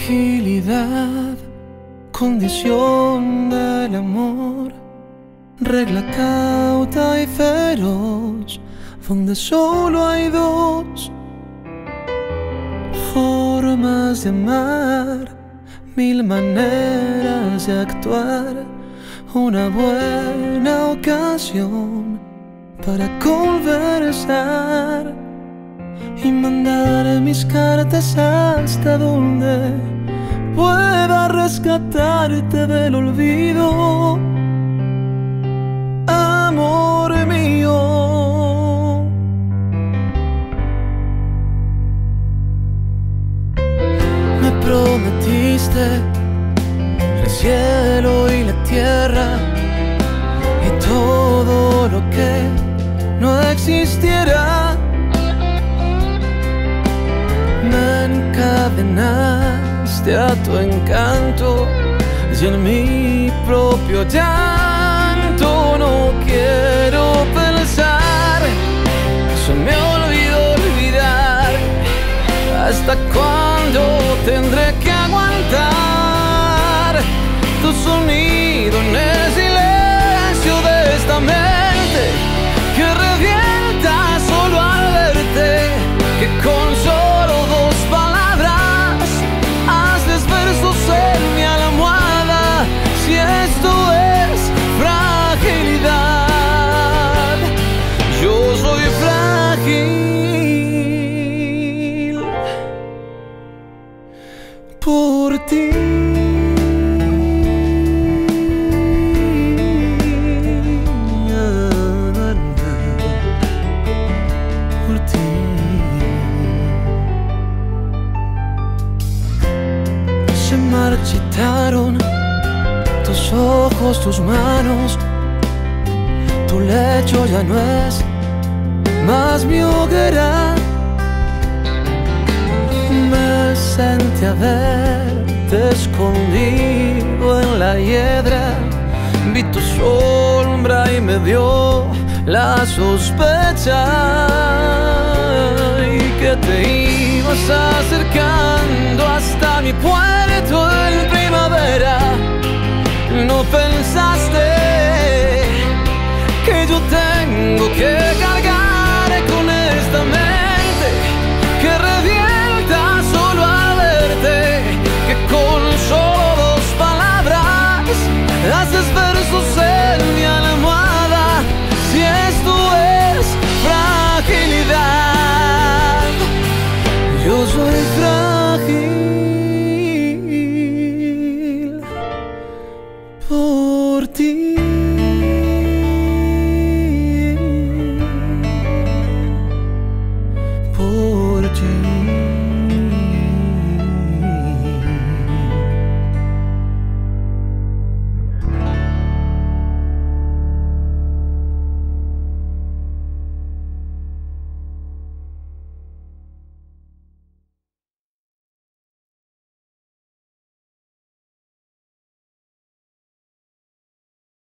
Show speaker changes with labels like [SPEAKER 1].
[SPEAKER 1] fragilidad, condición del amor, regla cauta y feroz, donde solo hay dos formas de amar, mil maneras de actuar, una buena ocasión para conversar y mandar mis cartas hasta donde pueda rescatarte del olvido, amor mío. Me prometiste el cielo y la tierra y todo lo que no existiera. Me encadenaste a tu encanto y en mi propio llanto no quiero pensar. Se me olvidó olvidar. ¿Hasta cuándo tendré que aguantar tu sonido en el silencio de esta mente que revienta solo al verte, que con solo dos palabras haces versos en mi almohada? Si esto es fragilidad, yo soy frágil por ti. Se marchitaron tus ojos, tus manos, tu lecho ya no es más mi hoguera. Me senté a verte escondido en la hiedra, vi tu sombra y me dio la sospecha y que te ibas acercando hasta mi puerto en primavera. No pensaste que yo tengo que cargar con esta mente que revienta solo al verte, que con solo dos palabras haces versos en mi almohada. Si esto es fragilidad, yo soy frágil.